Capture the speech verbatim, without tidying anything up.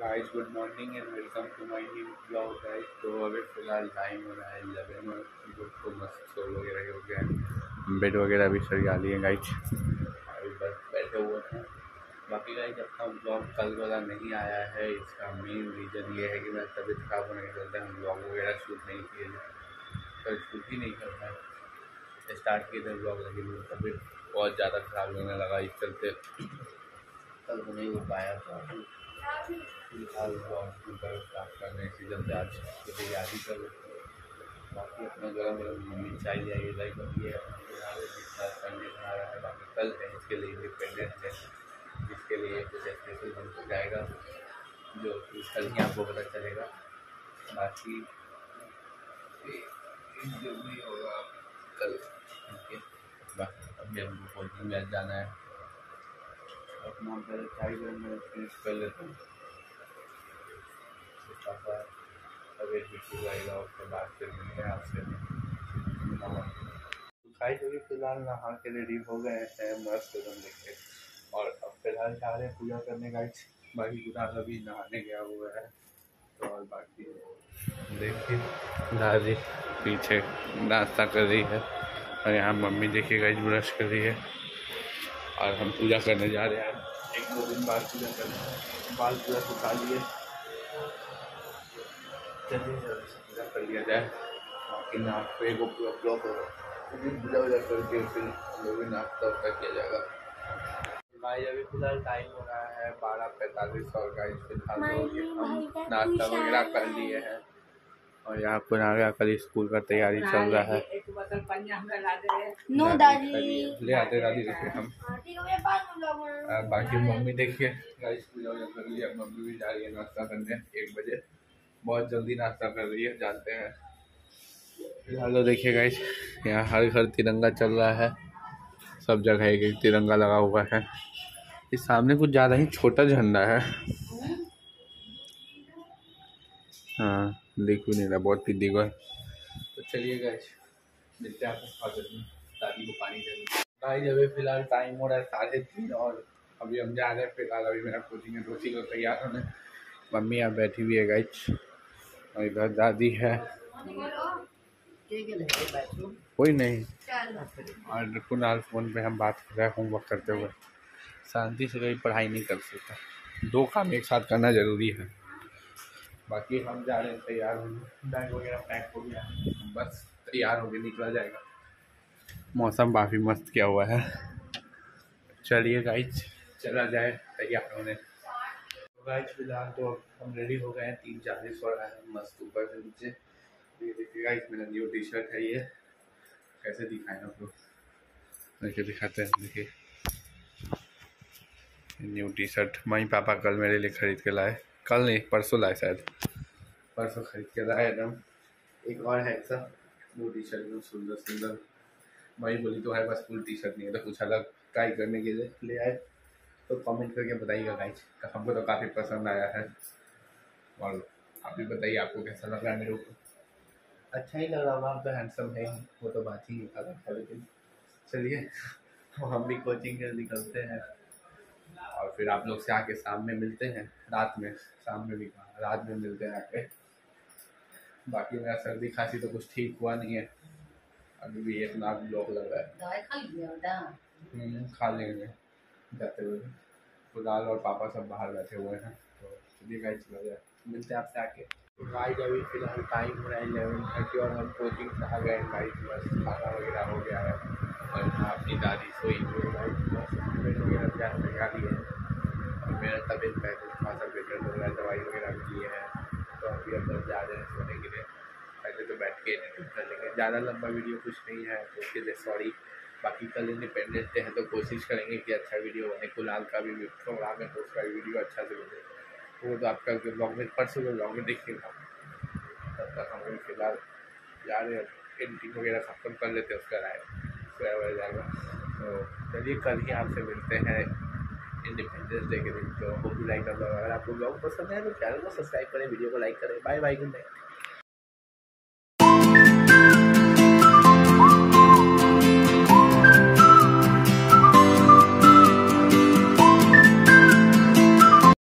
Guys good morning and welcome to my new blog guys. तो अभी फ़िलहाल time हो रहा है इलेवन और हम लोग को मस्त सो वगैरह हो गया है, बेड वगैरह भी सरिया लिए गाइस। अभी बस बैठे हुए हैं। बाकी गाइस अपना ब्लॉग कल वाला नहीं आया है, इसका मेन रीज़न ये है कि मेरा तबीयत खराब होने के चलते हम ब्लॉग वगैरह शूट नहीं किए, कल शूट ही नहीं कर पाए। स्टार्ट किए थे ब्लॉग लेकिन तबीयत बहुत ज़्यादा ख़राब होने लगा, इस चलते कल तो नहीं हो पाया। तो फिलहाल ब्लॉग स्टार्ट करने इसी चलते आज की तैयारी कर लेते हैं। बाकी अपना गरम गरम मम्मी चाय जाइए लाइक ये करने बना रहा है। बाकी कल है इसके लिए इंडिपेंडेंस है, जिसके लिए कुछ स्पेशल बन के जाएगा जो कि कल ही आपको पता चलेगा। बाकी जो भी होगा कल ठीक है। बाकी अभी हमको कोचिंग में जाना है, अपना पहले चाय गरम में फिनिश कर लेते हैं। तबीयत भी ठीक रहेगा, उसके बाद फिर मिलते हैं आपसे। खाई जो फिलहाल नहा के रेडी हो गए हैं मस्त एकदम देखे, और अब फिलहाल जा रहे हैं पूजा करने का। बाकी गुलाल अभी नहाने गया हुआ है। तो और बाकी देखिए दादी पीछे नाश्ता कर रही है और यहाँ मम्मी देखिए गाइस ब्रश कर रही है और हम पूजा करने जा रहे हैं। एक दो दिन बाद पूजा करने, बाल पूरा सुखा लिए, चलिए पूजा कर लिया जाए। बाकी नाश्ते को पूरा ब्लॉक होगा, पूजा वूजा करके फिर हम लोग भी नाश्ता वास्ता किया जाएगा। भाई अभी फिलहाल टाइम हो रहा है बारह पैंतालीस और गाइस फिलहाल हम नाश्ता वगैरह कर लिए हैं और यहाँ पर आ गया कल स्कूल का तैयारी चल रहा है। नो दादी ले आते दादी देखिए हम। बाकी मम्मी देखिए गाइस पूजा वूजा कर लिया, मम्मी भी जा रही है नाश्ता करने एक बजे, बहुत जल्दी नाश्ता कर रही है जानते हैं। फिलहाल तो देखिए गाइस यहाँ हर घर तिरंगा चल रहा है, सब जगह एक एक तिरंगा लगा हुआ है। इस सामने कुछ ज़्यादा ही छोटा झंडा है, हाँ दिख भी नहीं रहा, बहुत पीछे को है। तो चलिए गाइस मिलते हैं आपको दादी को पानी दे। गाइस अभी फिलहाल टाइम हो रहा है साढ़े तीन और अभी हम जा रहे हैं। फिलहाल अभी मेरा कोचिंग है, कोचिंग को तैयार होने। मम्मी यहाँ बैठी हुई है गाइस और इधर दादी है, कोई नहीं। और कुणाल फ़ोन पे हम बात कर रहे हैं होमवर्क करते हुए, शांति से कहीं पढ़ाई नहीं कर सकता, दो काम एक साथ करना ज़रूरी है। बाकी हम जा रहे हैं तैयार होने, बैग वगैरह पैक हो गया, बस तैयार होके निकला जाएगा। मौसम काफ़ी मस्त किया हुआ है, चलिए गाइस चला जाए तैयार होने। तो गाइस फिलहाल तो हम रेडी हो गए हैं, तीन चालीस हो रहा है मस्त ऊपर से नीचे। ये देखिए गाइस मेरा न्यू टी शर्ट है, ये कैसे दिखाएं आप लोग, देखिए दिखाते हैं। देखिए new T shirt mummy papa कल मेरे लिए खरीद के लाए, कल नहीं परसों लाए, शायद परसों खरीद के लाए एकदम। एक और है ऐसा न्यू टी शर्ट एकदम सुंदर सुंदर, मम्मी बोली तो है बस फुल टी शर्ट नहीं है तो कुछ अलग ट्राई करने के लिए ले आए। तो कमेंट करके बताइएगा गाइस, हमको तो काफ़ी पसंद आया है और आप भी बताइए आपको कैसा लग रहा है। मेरे को अच्छा ही लग रहा होगा, आप तो हैंडसम है, वो तो बात ही अलग है। लेकिन चलिए हम भी कोचिंग के निकलते हैं और फिर आप लोग से आके शाम में मिलते हैं, रात में, शाम में भी रात में मिलते हैं आके। बाकी मेरा सर्दी खांसी तो कुछ ठीक हुआ नहीं है, अभी भी एक नाक ब्लॉक लग रहा है, खा लेंगे जाते हुए। कुणाल और पापा सब बाहर बैठे हुए हैं, तो चलिए गाइस चला जाए, मिलते हैं आपसे आके। गाइस अभी फिलहाल टाइम हो रहा है इलेवन थर्टी और हम कोचिंग से आ गए गाइस, बस खाना वगैरह हो गया है और यहाँ अपनी दादी सोई हुई है गाइस, बस बेड वगैरह प्यार लगा लिए और मेरा तबीयत पहले थोड़ा सा बेटर लग रहा है, दवाई वगैरह भी लिए हैं। तो अभी अंदर जा रहे हैं सोने के लिए, पहले तो बैठ के एडिटिंग कर लेंगे। ज़्यादा लंबा वीडियो कुछ नहीं है तो उसके लिए सॉरी। बाकी कल इंडिपेंडेंस डे है तो कोशिश करेंगे कि अच्छा वीडियो बने, कुणाल का भी प्रोग्राम है तो उसका भी वीडियो अच्छा से बने, वो तो आप कल के ब्लॉग में, परसों के ब्लॉग में देखिएगा। तब तक हम फिलहाल जा रहे हैं, एडिटिंग वगैरह खत्म कर लेते हैं, उसका राय उसका हो जाएगा। तो चलिए कल ही आपसे मिलते हैं इंडिपेंडेंस डे के दिन। तो hope you like the blog, अगर आपको ब्लॉग पसंद है तो चैनल को सब्सक्राइब करें, वीडियो को लाइक करें। Bye bye, good night.